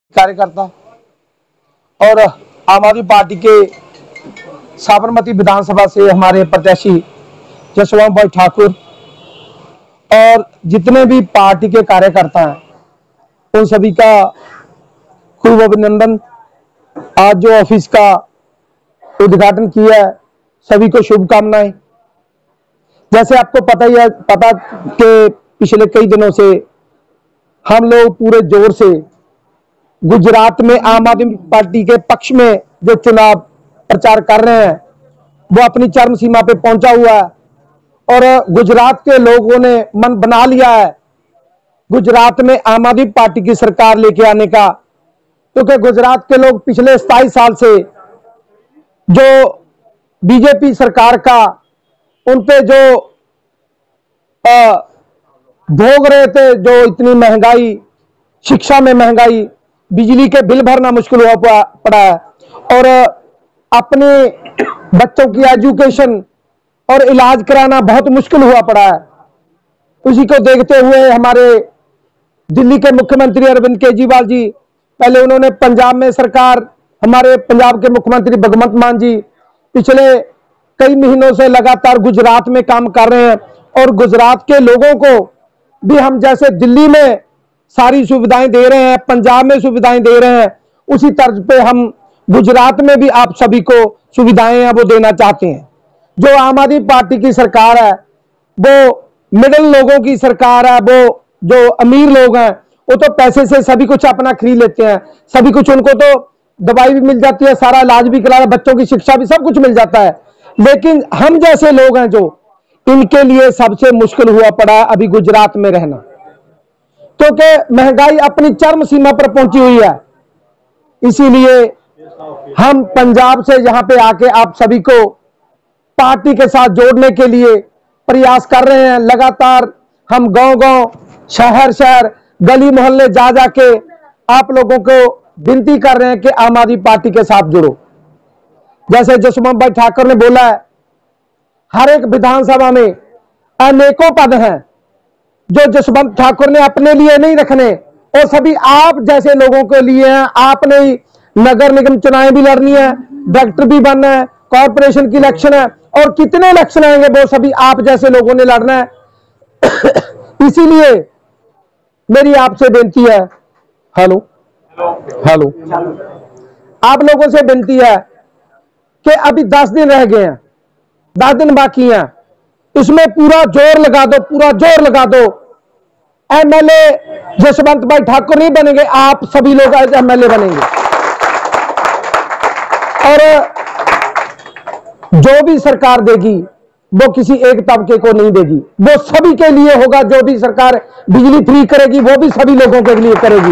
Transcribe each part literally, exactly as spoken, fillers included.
कार्यकर्ता और आम आदमी पार्टी के साबरमती विधानसभा से हमारे प्रत्याशी जसवंत भाई ठाकुर और जितने भी पार्टी के कार्यकर्ता हैं उन सभी का खूब अभिनंदन। आज जो ऑफिस का उद्घाटन किया है सभी को शुभकामनाएं। जैसे आपको पता ही है, पता कि पिछले कई दिनों से हम लोग पूरे जोर से गुजरात में आम आदमी पार्टी के पक्ष में जो चुनाव प्रचार कर रहे हैं वो अपनी चरम सीमा पे पहुंचा हुआ है और गुजरात के लोगों ने मन बना लिया है गुजरात में आम आदमी पार्टी की सरकार लेके आने का, क्योंकि गुजरात के लोग पिछले सताईस साल से जो बीजेपी सरकार का उन पे जो भोग रहे थे, जो इतनी महंगाई, शिक्षा में महंगाई, बिजली के बिल भरना मुश्किल हुआ पड़ा है और अपने बच्चों की एजुकेशन और इलाज कराना बहुत मुश्किल हुआ पड़ा है। उसी को देखते हुए हमारे दिल्ली के मुख्यमंत्री अरविंद केजरीवाल जी, पहले उन्होंने पंजाब में सरकार, हमारे पंजाब के मुख्यमंत्री भगवंत मान जी पिछले कई महीनों से लगातार गुजरात में काम कर रहे हैं और गुजरात के लोगों को भी हम जैसे दिल्ली में सारी सुविधाएं दे रहे हैं, पंजाब में सुविधाएं दे रहे हैं, उसी तर्ज पे हम गुजरात में भी आप सभी को सुविधाएं हैं वो देना चाहते हैं। जो आम आदमी पार्टी की सरकार है वो मिडिल लोगों की सरकार है, वो जो अमीर लोग हैं वो तो पैसे से सभी कुछ अपना खरीद लेते हैं, सभी कुछ उनको तो दवाई भी मिल जाती है, सारा इलाज भी करा, बच्चों की शिक्षा भी, सब कुछ मिल जाता है। लेकिन हम जैसे लोग हैं जो इनके लिए सबसे मुश्किल हुआ पड़ा है अभी गुजरात में रहना, क्योंकि महंगाई अपनी चरम सीमा पर पहुंची हुई है। इसीलिए हम पंजाब से यहां पे आके आप सभी को पार्टी के साथ जोड़ने के लिए प्रयास कर रहे हैं। लगातार हम गांव-गांव, शहर-शहर, गली मोहल्ले जा जाके आप लोगों को विनती कर रहे हैं कि आम आदमी पार्टी के साथ जुड़ो। जैसे जसवंत भाई ठाकुर ने बोला है, हर एक विधानसभा में अनेकों पद हैं जो जसवंत ठाकुर ने अपने लिए नहीं रखने और सभी आप जैसे लोगों के लिए हैं। आपने ही नगर निगम चुनाव भी लड़नी है, डायरेक्टर भी बनना है, कॉर्पोरेशन की इलेक्शन है और कितने इलेक्शन आएंगे वो सभी आप जैसे लोगों ने लड़ना है। इसीलिए मेरी आपसे बेनती है, हेलो हेलो आप लोगों से बेनती है कि अभी दस दिन रह गए हैं, दस दिन बाकी हैं, इसमें पूरा जोर लगा दो, पूरा जोर लगा दो। एमएलए जसवंत भाई ठाकुर नहीं बनेंगे, आप सभी लोग आज एमएलए बनेंगे और जो भी सरकार देगी वो किसी एक तबके को नहीं देगी, वो सभी के लिए होगा। जो भी सरकार बिजली फ्री करेगी वो भी सभी लोगों के लिए करेगी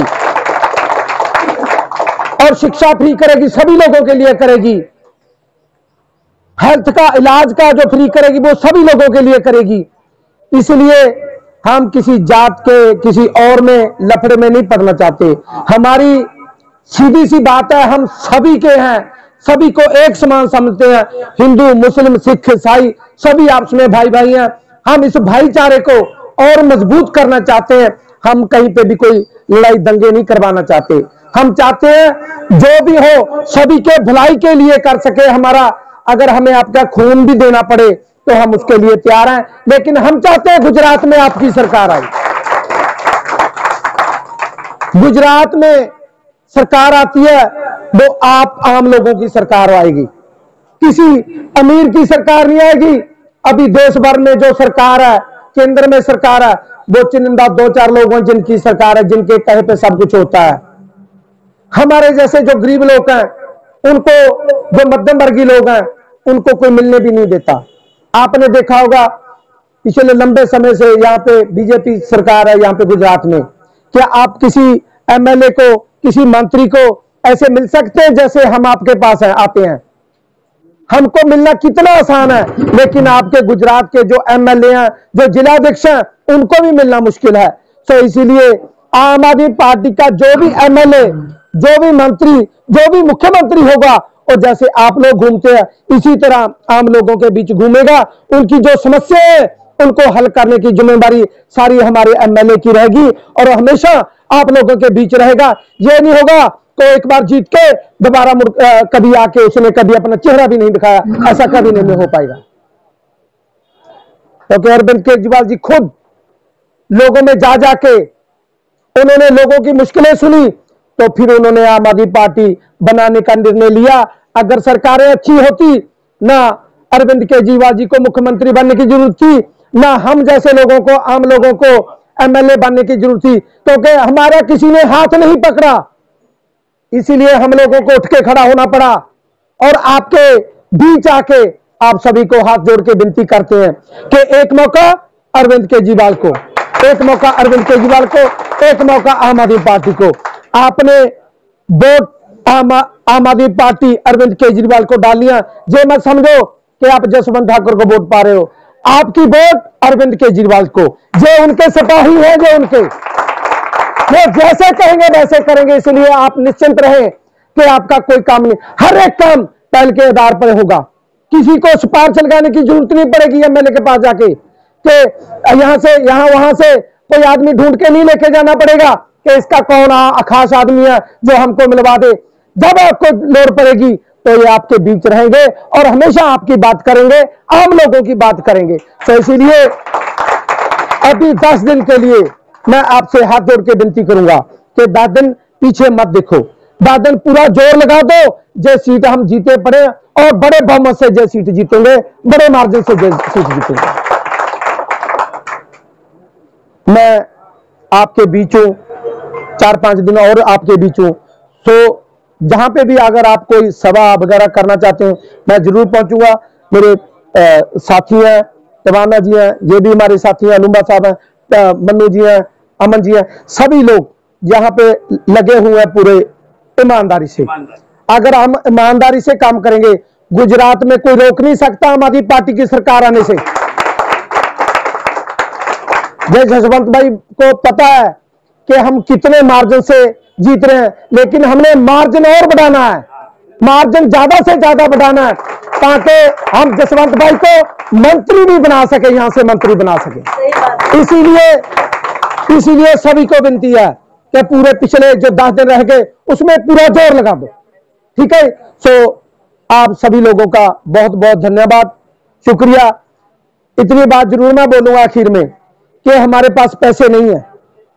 और शिक्षा फ्री करेगी सभी लोगों के लिए करेगी, हेल्थ का इलाज का जो फ्री करेगी वो सभी लोगों के लिए करेगी। इसलिए हम किसी जात के, किसी और में लफड़े में नहीं पड़ना चाहते। हमारी सीधी सी बात है, हम सभी के हैं, सभी को एक समान समझते हैं, हिंदू, मुस्लिम, सिख, ईसाई सभी आपस में भाई भाई हैं। हम इस भाईचारे को और मजबूत करना चाहते हैं। हम कहीं पे भी कोई लड़ाई दंगे नहीं करवाना चाहते। हम चाहते हैं जो भी हो सभी के भलाई के लिए कर सके। हमारा अगर हमें आपका खून भी देना पड़े तो हम उसके लिए तैयार हैं, लेकिन हम चाहते हैं गुजरात में आपकी सरकार आए। गुजरात में सरकार आती है वो आप आम लोगों की सरकार आएगी, किसी अमीर की सरकार नहीं आएगी। अभी देश भर में जो सरकार है, केंद्र में सरकार है, वो चुनिंदा दो चार लोग हैं जिनकी सरकार है, जिनके कहे पे सब कुछ होता है। हमारे जैसे जो गरीब लोग हैं उनको, जो मध्यम वर्गीय लोग हैं उनको कोई मिलने भी नहीं देता। आपने देखा होगा पिछले लंबे समय से यहाँ पे बीजेपी सरकार है, यहाँ पे गुजरात में, क्या आप किसी एमएलए को, किसी मंत्री को ऐसे मिल सकते हैं जैसे हम आपके पास हैं, आते हैं? हमको मिलना कितना आसान है, लेकिन आपके गुजरात के जो एमएलए हैं, जो जिलाध्यक्ष हैं, उनको भी मिलना मुश्किल है। तो इसीलिए आम आदमी पार्टी का जो भी एमएलए, जो भी मंत्री, जो भी मुख्यमंत्री होगा, और जैसे आप लोग घूमते हैं इसी तरह आम लोगों के बीच घूमेगा, उनकी जो समस्याएं उनको हल करने की जिम्मेदारी सारी हमारे एमएलए की रहेगी और हमेशा आप लोगों के बीच रहेगा। ये नहीं होगा तो एक बार जीत के दोबारा कभी आके उसने कभी अपना चेहरा भी नहीं दिखाया, ऐसा कभी नहीं हो पाएगा। क्योंकि तो अरविंद केजरीवाल जी खुद लोगों में जा जाके उन्होंने लोगों की मुश्किलें सुनी, तो फिर उन्होंने आम आदमी पार्टी बनाने का निर्णय लिया। अगर सरकारें अच्छी होती, ना अरविंद केजरीवाल जी को मुख्यमंत्री बनने की जरूरत थी, ना हम जैसे लोगों को, आम लोगों को एमएलए बनने की जरूरत थी, क्योंकि तो हमारा किसी ने हाथ नहीं पकड़ा, इसीलिए हम लोगों को उठ के खड़ा होना पड़ा और आपके बीच आके आप सभी को हाथ जोड़ के विनती करते हैं कि एक मौका अरविंद केजरीवाल को, एक मौका अरविंद केजरीवाल को, एक मौका आम आदमी पार्टी को। आपने वोट आम आम आदमी पार्टी अरविंद केजरीवाल को डाल लिया, ये मत समझो कि आप जसवंत ठाकुर को वोट पा रहे हो। आपकी वोट अरविंद केजरीवाल को, जो उनके सिपाही हैं, जो उनके वो जैसे कहेंगे वैसे करेंगे, इसलिए आप निश्चिंत रहें कि आपका कोई काम नहीं, हर एक काम पहल के आधार पर होगा। किसी को सिफारिश लगाने की जरूरत नहीं पड़ेगी एमएलए के पास जाके कि यहां से यहां वहां से कोई आदमी ढूंढ के नहीं लेके जाना पड़ेगा कि इसका कौन आ, खास आदमी है जो हमको मिलवा दे। जब आपको लोड़ पड़ेगी तो ये आपके बीच रहेंगे और हमेशा आपकी बात करेंगे, आम लोगों की बात करेंगे। तो इसीलिए अभी दस दिन के लिए मैं आपसे हाथ जोड़ के विनती करूंगा कि दस दिन पीछे मत देखो, दस दिन पूरा जोर लगा दो। जो सीट हम जीते पड़े और बड़े बहुमत से जो सीट जीतेंगे, बड़े मार्जिन से जो सीट जीतेंगे। मैं आपके बीच हूं, चार पांच दिन और आपके बीच हूं, तो जहां पे भी अगर आप कोई सभा वगैरह करना चाहते हैं मैं जरूर पहुंचूंगा। मेरे आ, साथी हैं, तवाना जी हैं, ये भी हमारे साथी हैं, लुम्बा साहब हैं, मन्नू जी हैं, अमन जी हैं, सभी लोग यहाँ पे लगे हुए हैं पूरे ईमानदारी से। अगर हम ईमानदारी से काम करेंगे, गुजरात में कोई रोक नहीं सकता आम आदमी पार्टी की सरकार आने से। जय जसवंत भाई को पता है कि हम कितने मार्जिन से जीत रहे हैं, लेकिन हमने मार्जिन और बढ़ाना है, मार्जिन ज्यादा से ज्यादा बढ़ाना है ताकि हम जसवंत भाई को मंत्री भी बना सके, यहां से मंत्री बना सके। इसीलिए इसीलिए सभी को विनती है कि पूरे पिछले जो दस दिन रह गए उसमें पूरा जोर लगा दो, ठीक है। सो आप सभी लोगों का बहुत बहुत धन्यवाद, शुक्रिया। इतनी बात जरूर मैं बोलूंगा आखिर में कि हमारे पास पैसे नहीं है,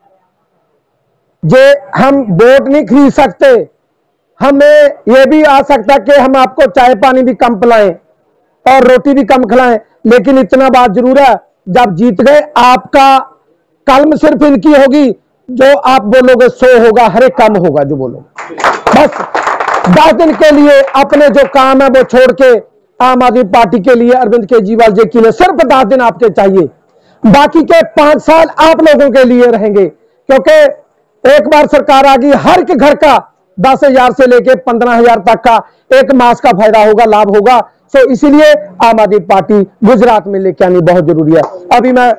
जे हम वोट नहीं खरीद सकते। हमें यह भी आ सकता कि हम आपको चाय पानी भी कम पिलाएं और रोटी भी कम खिलाएं, लेकिन इतना बात जरूर है, जब जीत गए आपका कलम सिर्फ इनकी होगी, जो आप बोलोगे सो होगा, हर एक काम होगा जो बोलोगे। बस दस दिन के लिए अपने जो काम है वो छोड़ के आम आदमी पार्टी के लिए, अरविंद केजरीवाल जी के लिए सिर्फ दस दिन आपके चाहिए, बाकी के पांच साल आप लोगों के लिए रहेंगे। क्योंकि एक बार सरकार आ गई, हर के घर का दस हजार से लेके पंद्रह हजार तक का एक मास का फायदा होगा, लाभ होगा। सो इसीलिए आम आदमी पार्टी गुजरात में लेके आनी बहुत जरूरी है। अभी मैं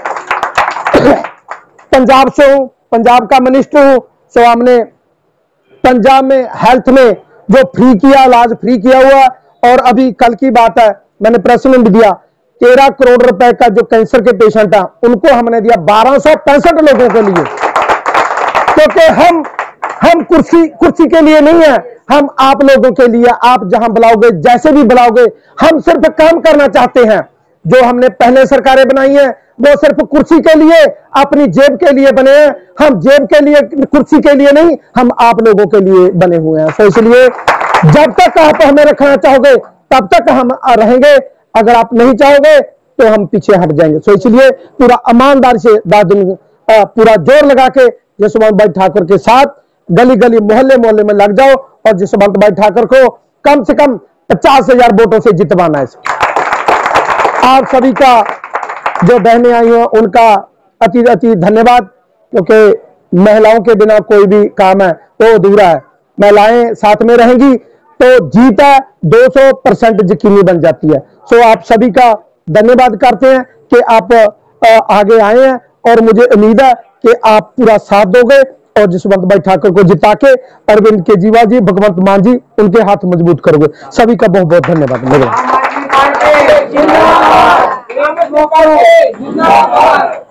पंजाब से हूं, पंजाब का मिनिस्टर हूं। सो हमने पंजाब में हेल्थ में जो फ्री किया, इलाज फ्री किया हुआ, और अभी कल की बात है मैंने प्रेस में भी दिया, तेरह करोड़ रुपए का जो कैंसर के पेशेंट है उनको हमने दिया बारह सौ पैंसठ लोगों के लिए। क्योंकि हम हम कुर्सी कुर्सी के लिए नहीं है, हम आप लोगों के लिए, आप जहां बुलाओगे, जैसे भी बुलाओगे, हम सिर्फ काम करना चाहते हैं। जो हमने पहले सरकारें बनाई हैं वो सिर्फ कुर्सी के लिए, अपनी जेब के लिए बने हैं। हम जेब के लिए, कुर्सी के लिए नहीं, हम आप लोगों के लिए बने हुए हैं। तो इसलिए जब तक आप हमें रखना चाहोगे तब तक हम रहेंगे, अगर आप नहीं चाहोगे तो हम पीछे हट जाएंगे। तो इसलिए पूरा ईमानदारी से दस दिन पूरा जोर लगा के जसवंत भाई ठाकुर के साथ गली गली, मोहल्ले मोहल्ले में लग जाओ और जसवंत भाई ठाकुर को कम से कम पचास हजार वोटों से जितवाना है। आप सभी का, जो बहनें आई हैं उनका अति अति धन्यवाद, क्योंकि महिलाओं के बिना कोई भी काम है तो अधूरा है। महिलाएं साथ में रहेंगी तो जीत है दो सौ परसेंट यकीनी बन जाती है। सो आप सभी का धन्यवाद करते हैं कि आप आगे आए हैं, और मुझे उम्मीद है कि आप पूरा साथ दोगे और जसवंत भाई ठाकुर को जिता के अरविंद केजरीवाल जी, भगवंत मान जी, उनके हाथ मजबूत करोगे। सभी का बहुत बहुत धन्यवाद। जिंदाबाद।